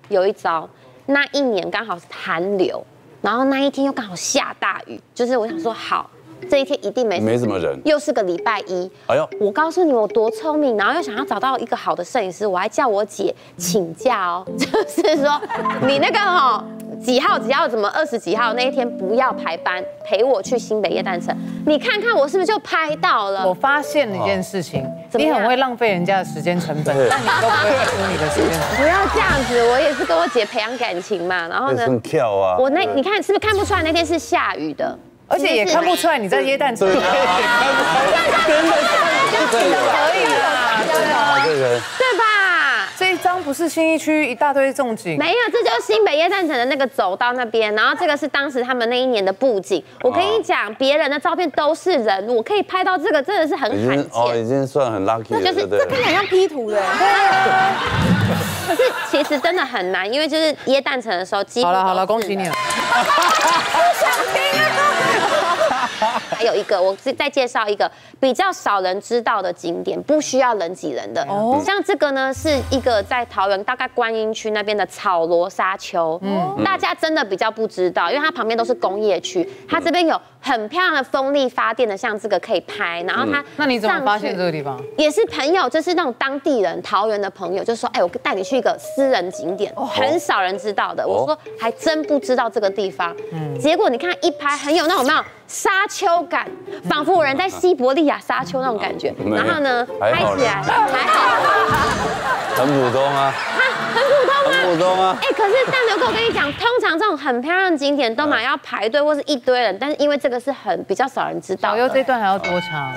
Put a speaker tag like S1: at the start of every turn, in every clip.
S1: 有一招，那一年刚好是寒流，然后那一天又刚好下大雨，就是我想说好。这一天一定没什么人，又是个礼拜一。哎呦，我告诉你我多聪明，然后又想要找到一个好的摄影师，我还叫我姐请假哦，就是说你那个几号怎么20几号那一天不要排班，陪我去新北耶诞城，你看看我是不是就拍到了？
S2: 我发现了一件事情，你很会浪费人家的时间成本，但你都不会出你的时间成本。
S1: 不要这样子，我也是跟我姐培养感情嘛，然后呢，
S3: 很跳啊，
S1: 你看是不是看不出来那天是下雨的？
S2: 而且也看不出来你在耶诞城，真的可以啦，
S1: 对吧？
S2: 这一张不是信义区一大堆重景，
S1: 没有，这就是新北耶诞城的那个走道那边，然后这个是当时他们那一年的布景。我跟你讲，别人的照片都是人，我可以拍到这个，真的是很罕见。
S3: 已经算很 lucky 了，
S1: 就是
S4: 这看起来像 P 图的，
S1: 对啊。可是其实真的很难，因为就是耶诞城的时候，
S2: 好了，恭喜你了。
S4: 不想听啊！
S1: 还有一个，我再介绍一个比较少人知道的景点，不需要人挤人的。哦，像这个呢，是一个在桃园大概观音区那边的草罗沙丘。大家真的比较不知道，因为它旁边都是工业区，它这边有很漂亮的风力发电的，像这个可以拍。然后它，
S2: 那你怎么发现这个地方？
S1: 也是朋友，就是那种当地人，桃园的朋友，就说，哎，我带你去一个私人景点，很少人知道的。我说还真不知道这个地方。结果你看一拍，很有那种沙丘感，仿佛有人在西伯利亚沙丘那种感觉。然后呢，拍起来还好，
S3: 很普通啊，
S1: 很普通吗？
S3: 很普通啊。
S1: 哎，可是但刘哥，我跟你讲，通常这种很漂亮的景点都要排队或是一堆人，但是因为这个是比较少人知道。
S2: 小优这段还要多长？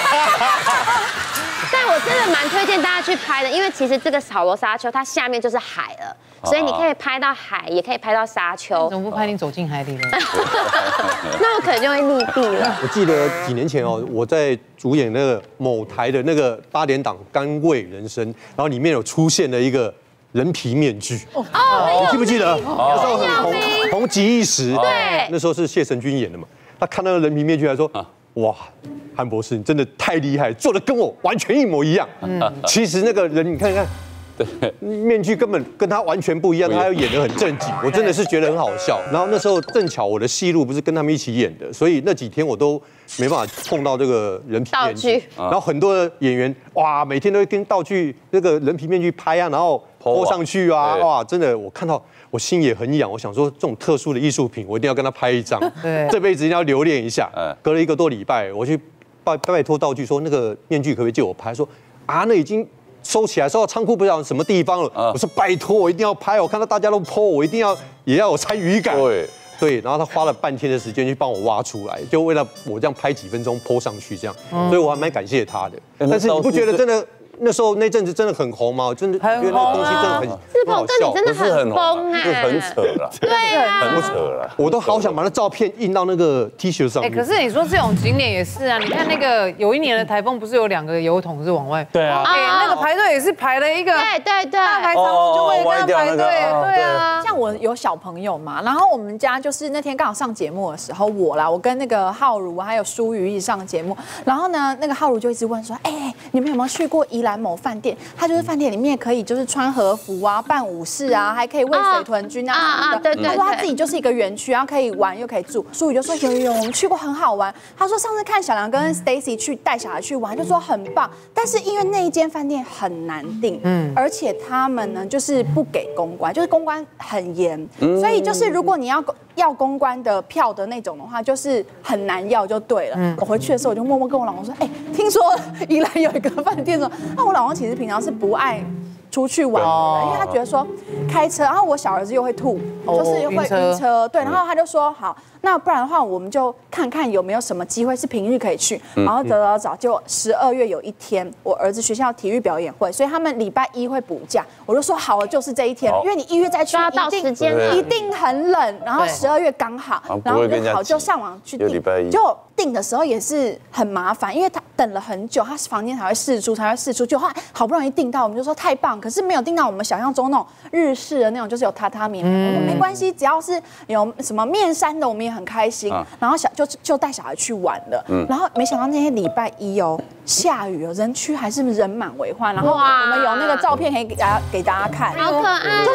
S1: 但我真的蛮推荐大家去拍的，因为其实这个草罗沙丘它下面就是海了，所以你可以拍到海，也可以拍到沙丘。
S2: 怎么不拍你走进海里呢？
S1: 那我可能就会溺毙了。
S5: 我记得几年前我在主演那个某台的那个8点档《甘味人生》，然后里面有出现了一个人皮面具。你记不记得？那时候很红极一时。
S1: 对，
S5: 那时候是谢承君演的嘛。他看到人皮面具，还说：“哇，韩博士，你真的太厉害，做的跟我完全一模一样。”其实那个人，你看看。对，面具根本跟他完全不一样，他要演得很正经，我真的是觉得很好笑。然后那时候正巧我的戏路不是跟他们一起演的，所以那几天我都没办法碰到这个人皮面具。然后很多的演员哇，每天都会跟道具那个人皮面具拍啊，然后泼上去啊，哇，真的我看到我心也很痒，我想说这种特殊的艺术品，我一定要跟他拍一张，这辈子一定要留恋一下。隔了1个多礼拜，我去拜托道具说那个面具可不可以借我拍？说啊，那已经。收起来，收到仓库不知道什么地方了。我说拜托，我一定要拍，我看到大家都 po， 我一定也要有参与感。对，然后他花了半天的时间去帮我挖出来，就为了我这样拍几分钟 po 上去这样，所以我还蛮感谢他的。但是你不觉得真的？那时候那阵子真的很红吗？我真的觉得那个东西真的很好笑，
S1: 真的很疯哎，
S3: 就很扯了，
S1: 对啊，
S3: 很扯了。
S5: 我都好想把那照片印到那个 T 恤上面。
S2: 可是你说这种景点也是啊，你看那个有一年的台风不是有2个油桶是往外？
S6: 对啊，
S2: 那个排队也是排了一个
S1: 对
S2: 大排长龙，就为了跟他排队。对啊，
S4: 像我有小朋友嘛，然后我们家就是那天刚好上节目的时候，我跟那个浩如还有舒瑜一起上节目，然后呢，那个浩如就一直问说，哎，你们有没有去过宜兰某饭店？它就是饭店里面可以就是穿和服啊、办舞狮啊，还可以喂水豚君啊什么的。
S1: 对。
S4: 他说他自己就是一个园区，然后可以玩又可以住。舒宇就说有，我们去过很好玩。他说上次看小梁跟 Stacy 去带小孩去玩，就说很棒。但是因为那一间饭店很难订，而且他们呢就是不给公关，就是公关很严，所以就是如果你要公关的票的那种的话，就是很难要就对了。我回去的时候我就默默跟我老公说，哎，听说宜兰有一个饭店说，那我老公其实平常是不爱出去玩的，因为他觉得说开车，然后我小儿子又会吐，就是会晕车，对，然后他就说好，那不然的话我们就看看有没有什么机会是平日可以去，然后找，就12月有一天我儿子学校体育表演会，所以他们礼拜1会补假，我就说好了，就是这一天，因为你1月再去一定很冷，然后12月刚好，然后就好就上网去订，就订的时候也是很麻烦，因为他等了很久，他房间才会释出，就后来好不容易订到，我们就说太棒，可是没有订到我们想象中那种日式的那种，就是有榻榻米。我说没关系，只要是有什么面山的，我们也很开心。然后就带小孩去玩了。然后没想到那天礼拜1下雨人区还是人满为患。然后我们有那个照片可以给大家看，
S1: 好可爱。
S4: 就是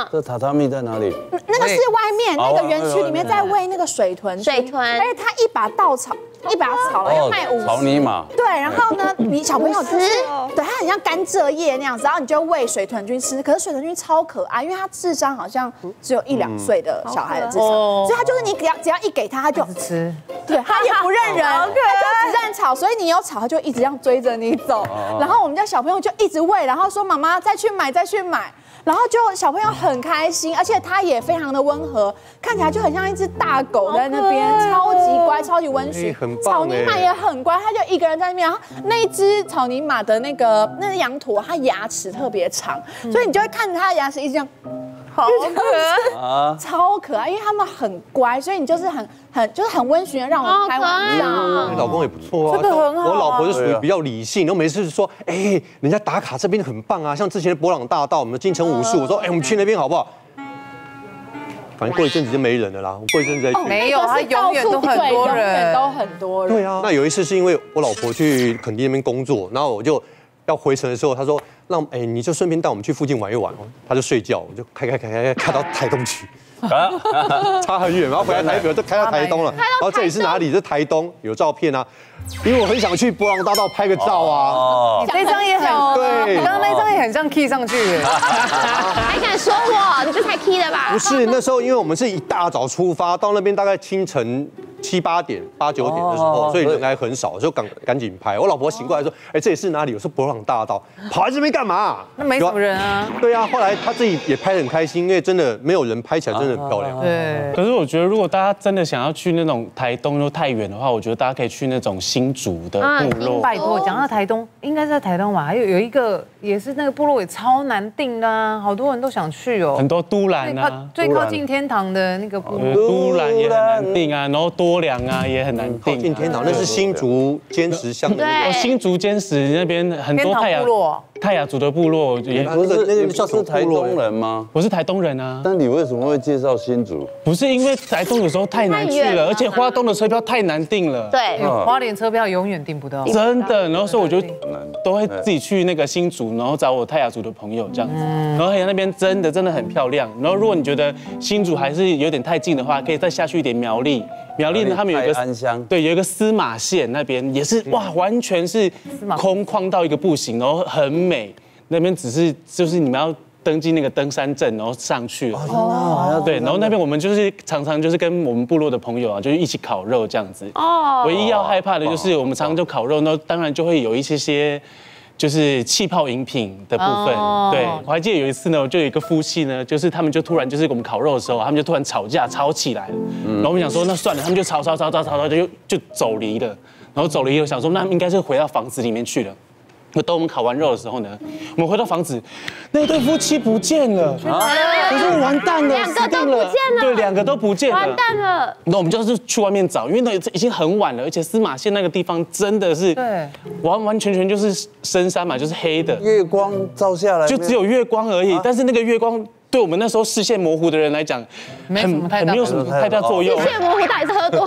S3: 这榻榻米在哪里？
S4: 那个是外面那个园区里面在喂那个水豚，而且它一把稻草。一把草了，要卖50。
S3: 草泥马。
S4: 对，然后呢，你小朋友就是，对，它很像甘蔗叶那样子，然后你就喂水豚菌吃。可是水豚菌超可爱，因为它智商好像只有1、2岁的小孩的智商，所以它就是你只要一给它，它就
S2: 吃。
S4: 对，它也不认人，它就只认草，所以你有草，它就一直这样追着你走。然后我们家小朋友就一直喂，然后说妈妈再去买，再去买。然后就小朋友很开心，而且它也非常的温和，看起来就很像一只大狗在那边，超级乖，超级温驯。草泥马也很乖，它就一个人在那边。然后那一只草泥马的那个羊驼，它牙齿特别长，所以你就会看着它的牙齿一直这样。好可爱，超可爱，因为他们很乖，所以你就是很温驯的让我开玩笑。
S5: 老公也不错啊，
S2: 这个很好。
S5: 我老婆就属于比较理性，然后每次说，哎，人家打卡这边很棒啊，像之前的博朗大道，我们的金城武术，我说，哎，我们去那边好不好？反正过一阵子就没人了啦，我过一阵子再去。
S2: 没有，他永远都很多人，
S4: 永远都很多人。
S5: 对啊，那有一次是因为我老婆去垦丁那边工作，然后我就要回程的时候，她说。你就顺便带我们去附近玩一玩哦。他就睡觉，我就开到台东去，差很远，然后回来台北就开到台东了。然后这里是哪里？这台东有照片啊，因为我很想去博朗大道拍个照啊。
S2: 你这张也很
S5: 对，
S2: 刚刚那张也很像 key 上去耶。
S1: 还敢说我？你这才 key 的吧？
S5: 不是，那时候因为我们是一大早出发，到那边大概清晨7、8点、8、9点的时候，所以人还很少，就赶紧拍。我老婆醒过来说：“哎，这里是哪里？”我说：“博朗大道。”跑来这边干嘛？
S2: 那没什么人啊。
S5: 对啊，后来他自己也拍得很开心，因为真的没有人，拍起来真的很漂亮。
S2: 对。
S6: 可是我觉得，如果大家真的想要去那种台东又太远的话，我觉得大家可以去那种新竹的部落。
S2: 拜托，讲到台东，应该是在台东吧？还有一个也是那个部落也超难订的啊，好多人都想去哦。
S6: 很多都兰啊，
S2: 最靠近天堂的那个部落，
S6: 都兰也很难订啊，然后多良啊也很难订。
S5: 靠近天堂那是新竹坚石乡的。
S6: 新竹坚石那边很多泰雅族的部落也
S3: 不是那个叫是台东人吗？
S6: 我是台东人啊。
S3: 但你为什么会介绍新竹？
S6: 不是因为台东有时候太难去了，而且花东的车票太难订了。
S1: 对，
S2: 花莲车票永远订不到。
S6: 真的，然后所以我就都会自己去那个新竹，然后找我泰雅族的朋友这样子。然后那边真的很漂亮。然后如果你觉得新竹还是有点太近的话，可以再下去一点苗栗。苗栗呢，他们有一个
S3: 安乡，
S6: 对，有一个司马县那边也是哇，完全是空旷到一个不行，然后很美。那边就是你们要登记那个登山证，然后上去了。哦，对，然后那边我们就是常常就是跟我们部落的朋友啊，就是一起烤肉这样子。哦，唯一要害怕的就是我们常常就烤肉，那当然就会有一些。就是气泡饮品的部分，对，我还记得有一次呢，就有一个夫妻呢，就是他们就突然就是我们烤肉的时候，他们就突然吵起来了，然后我们想说那算了，他们就吵就走离了，然后走离了，想说那应该是回到房子里面去了。等我们烤完肉的时候呢，我们回到房子，那对夫妻不见了，我说完蛋了
S1: ，2个都不见了，
S6: 对，2个都不见了，
S1: 完蛋了。
S6: 那我们就是去外面找，因为那已经很晚了，而且司马县那个地方真的是完全就是深山嘛，就是黑的，
S3: 月光照下来，
S6: 就只有月光而已，但是那个月光。对我们那时候视线模糊的人来讲，没有什么太大作用。
S1: 视线模糊到底是喝多少？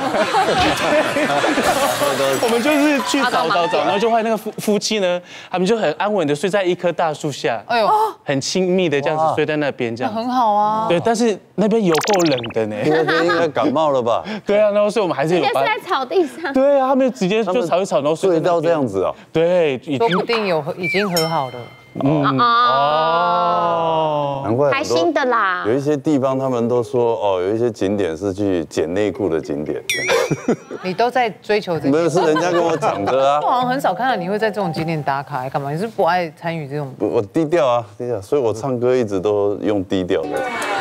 S6: 我们就是去找，然后就发现那个夫妻呢，他们就很安稳的睡在一棵大树下，哎呦，很亲密的这样子睡在那边，这样
S2: 很好啊。
S6: 对，但是那边有够冷的呢，
S3: 那边应该感冒了吧？
S6: 对啊，然后所以我们还是有。
S1: 直接睡在草地上。
S6: 对啊，他们直接就吵一吵，然后
S3: 睡到这样子哦。
S6: 对，
S2: 说不定已经和好了。
S3: 难怪
S1: 还新的啦。
S3: 有一些地方他们都说有一些景点是去捡内裤的景点。
S2: 你都在追求这个？
S3: 没有，是人家跟我讲的啊。
S2: 我好像很少看到你会在这种景点打卡，干嘛？你是不爱参与这种？
S3: 我低调啊，低调，所以我唱歌一直都用低调的。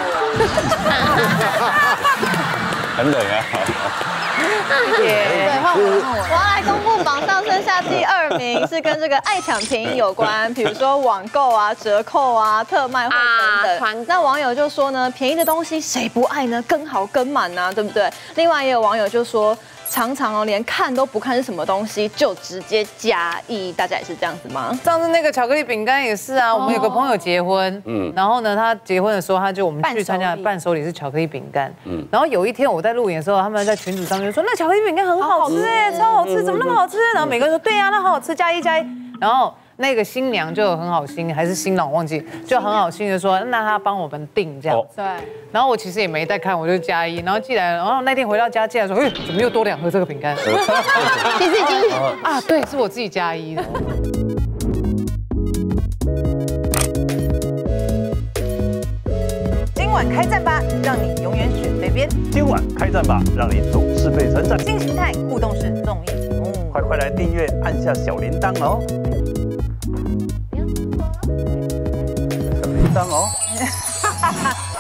S3: 很冷啊。
S7: 对，我要来公布榜上剩下第2名，是跟这个爱抢便宜有关，比如说网购啊、折扣啊、特卖会等等。那网友就说呢，便宜的东西谁不爱呢？跟好跟满啊，对不对？另外也有网友就说，常常连看都不看是什么东西，就直接加1，大家也是这样子吗？
S2: 上次那个巧克力饼干也是啊，我们有个朋友结婚，然后呢，他结婚的时候，我们去参加伴手礼是巧克力饼干，然后有一天我在录影的时候，他们在群组上面说那巧克力饼干很好吃哎，超好吃，怎么那么好吃？然后每个人说对呀，那好好吃，加1加1，然后那个新娘就很好心，还是新郎忘记，就很好心的说，那他帮我们订这样。
S4: 对。
S2: 然后我其实也没在看，我就+1，然后寄来了，然后那天回到家寄来说，怎么又多2盒这个饼干？
S1: 其实已经
S2: 啊，对，是我自己+1的。
S8: 今晚开战吧，让你永远选对边。
S9: 今晚开战吧，让你总是被称赞。
S8: 新形态互动式综艺节目，
S9: 快来订阅，按下小铃铛哦。小铃铛哦。